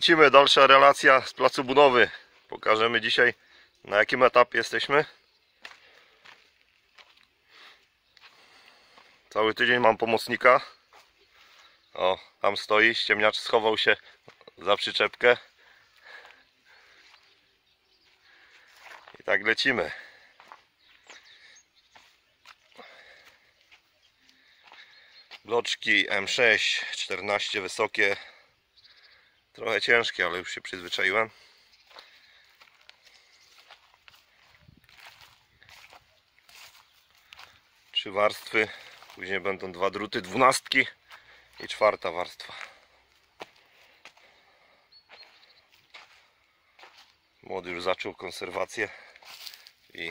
lecimy, dalsza relacja z placu budowy. Pokażemy dzisiaj, na jakim etapie jesteśmy. Cały tydzień mam pomocnika. O, tam stoi, ściemniacz schował się za przyczepkę. I tak lecimy. Bloczki M6, 14 wysokie. Trochę ciężkie, ale już się przyzwyczaiłem. Trzy warstwy, później będą dwa druty, 12 i czwarta warstwa. Młody już zaczął konserwację i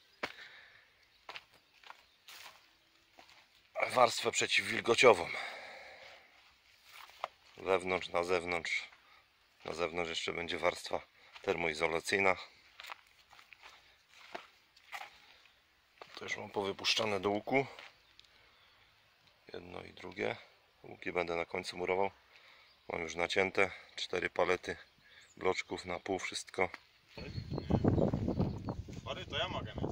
warstwę przeciwwilgociową. Wewnątrz, na zewnątrz. Na zewnątrz jeszcze będzie warstwa termoizolacyjna. To już mam powypuszczane do łuku. Jedno i drugie. Łuki będę na końcu murował. Mam już nacięte 4 palety bloczków na pół, wszystko. Pary, to ja mogę mieć.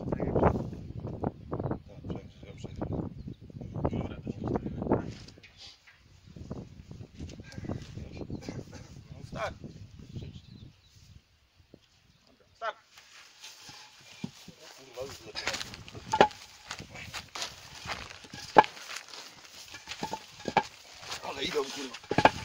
Start. Start. Ale idą, kurwa.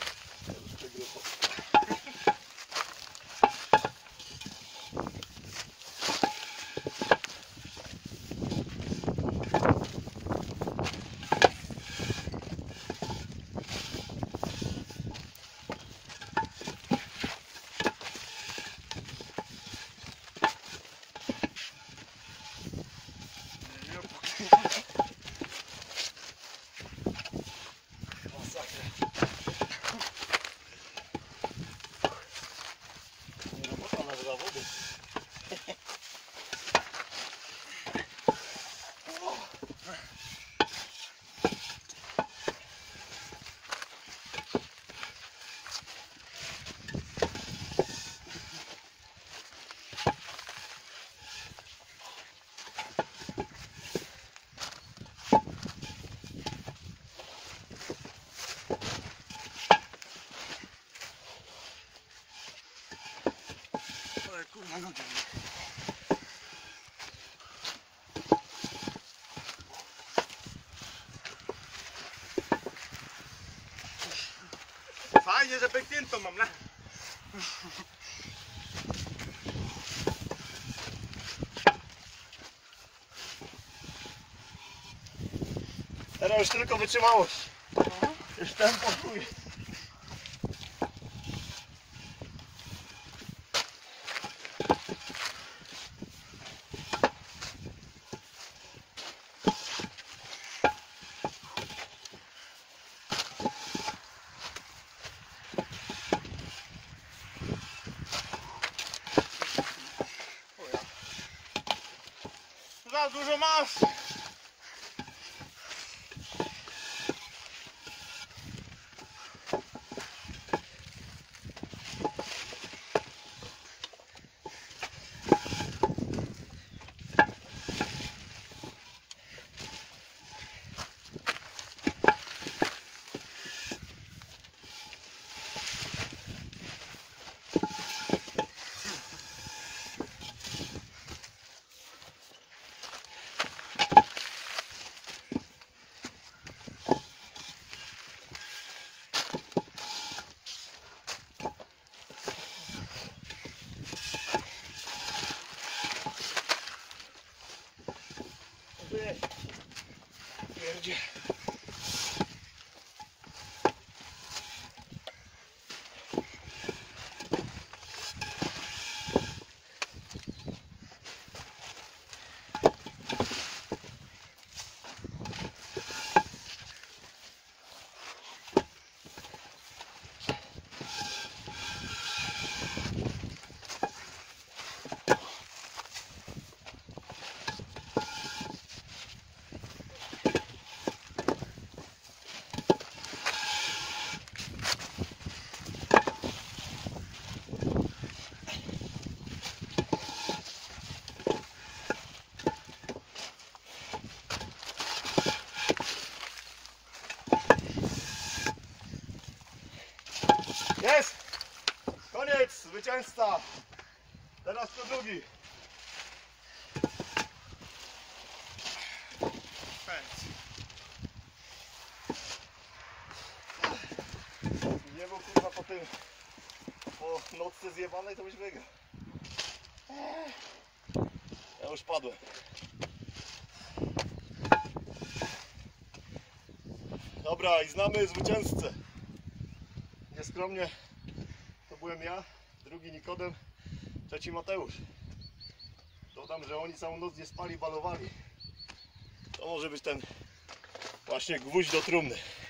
Kurwa, nogi. Fajnie, że pękniętą mam, ne? Teraz już tylko wytrzymałość. Już tempo chuj. Za dużo masz! Pierdzie. drugi. Pędz. Nie był kurwa po tym, po nocce zjebanej to byś wygrał. Ja już padłem. Dobra, i znamy zwycięzcę. Nieskromnie to byłem ja, drugi Nikodem, trzeci Mateusz. Dodam, że oni całą noc nie spali, balowali. To może być ten właśnie gwóźdź do trumny.